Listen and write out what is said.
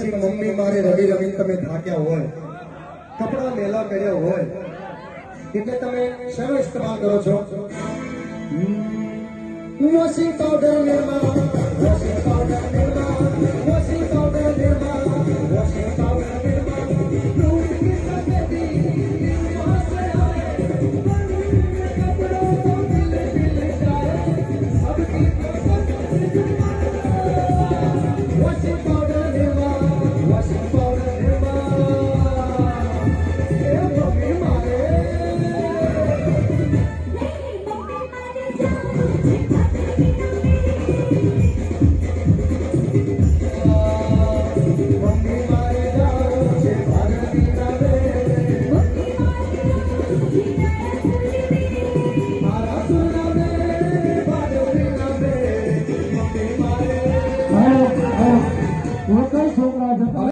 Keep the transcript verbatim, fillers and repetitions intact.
પછી મમ્મી મારે રડી રમીને તમે થાક્યા હોય, કપડા મેલા કર્યા હોય, એટલે તમે શેનો ઇસ્તેમાલ કરો છો? Washing powder Nirma, washing powder Nirma, washing powder Nirma, washing powder Nirma. वो कई छोकरा